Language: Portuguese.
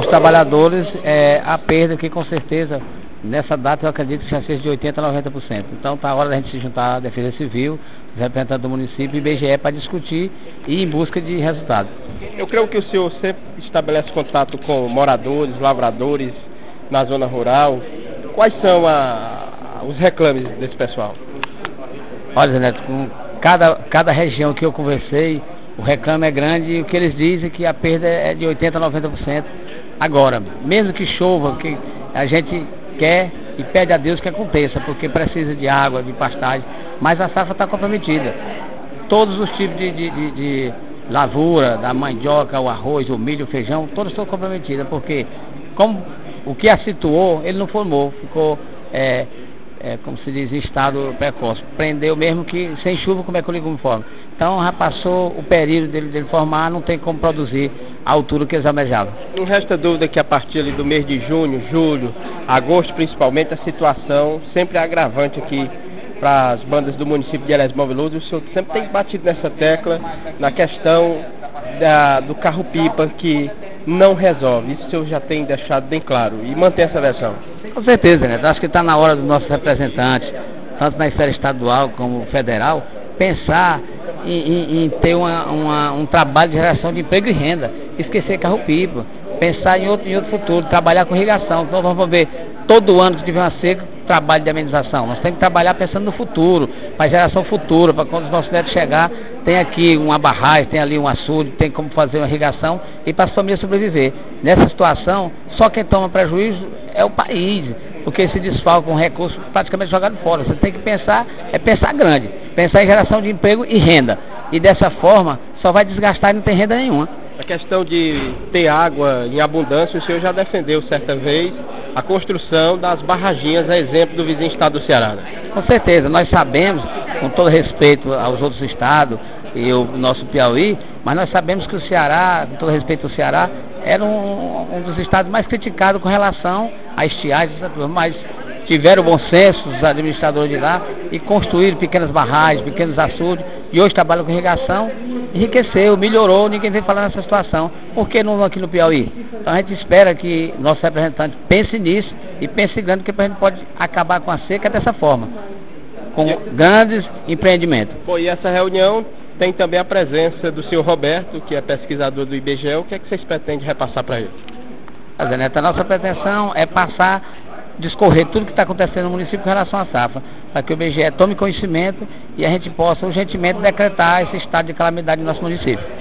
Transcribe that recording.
os trabalhadores a perda que com certeza nessa data eu acredito que já seja de 80% a 90%. Então está a hora da gente se juntar à Defesa Civil, os representantes do município e IBGE para discutir e ir em busca de resultados. Eu creio que o senhor sempre estabelece contato com moradores, lavradores na zona rural. Quais são os reclames desse pessoal? Olha, Zé Neto, com cada região que eu conversei, o reclame é grande e o que eles dizem é que a perda é de 80% a 90%. Agora, mesmo que chova, que a gente quer e pede a Deus que aconteça, porque precisa de água, de pastagem, mas a safra está comprometida. Todos os tipos de lavoura, da mandioca, o arroz, o milho, o feijão, todos estão comprometidos, porque como o que a situou, ele não formou, ficou, como se diz, em estado precoce. Prendeu mesmo que sem chuva, como é que o legume forma. Então já passou o período dele formar, não tem como produzir a altura que eles almejavam. Não resta dúvida que a partir ali do mês de junho, julho, agosto principalmente, a situação sempre é agravante aqui para as bandas do município de Elésio Veloso. O senhor sempre tem batido nessa tecla na questão do carro-pipa que não resolve. Isso o senhor já tem deixado bem claro e mantém essa versão. Com certeza, né? Acho que está na hora dos nossos representantes, tanto na esfera estadual como federal, pensar em ter um trabalho de geração de emprego e renda, esquecer carro-pipa, pensar em outro futuro, trabalhar com irrigação. Então vamos ver, todo ano que tiver uma seca, trabalho de amenização. Nós temos que trabalhar pensando no futuro, para a geração futura, para quando os nossos netos chegar, tem aqui uma barragem, tem ali um açude, tem como fazer uma irrigação e para as famílias sobreviver. Nessa situação, só quem toma prejuízo é o país, porque se desfalca um recurso praticamente jogado fora. Você tem que pensar grande, pensar em geração de emprego e renda. E dessa forma, só vai desgastar e não tem renda nenhuma. A questão de ter água em abundância, o senhor já defendeu certa vez a construção das barraginhas, a exemplo do vizinho estado do Ceará. Com certeza, nós sabemos, com todo respeito aos outros estados e o nosso Piauí, mas nós sabemos que o Ceará, com todo respeito ao Ceará, era um dos estados mais criticados com relação a estiagem, mas tiveram bom senso os administradores de lá e construíram pequenas barragens, pequenos açudes, e hoje trabalham com irrigação, enriqueceu, melhorou, ninguém vem falar nessa situação. Por que não aqui no Piauí? Então a gente espera que nosso representante pense nisso e pense grande, que a gente pode acabar com a seca dessa forma, com grandes empreendimentos. Bom, e essa reunião tem também a presença do senhor Roberto, que é pesquisador do IBGE. O que é que vocês pretendem repassar para ele? Zé Neto, a nossa pretensão é discorrer tudo que está acontecendo no município com relação à safra, para que o IBGE tome conhecimento e a gente possa urgentemente decretar esse estado de calamidade no nosso município.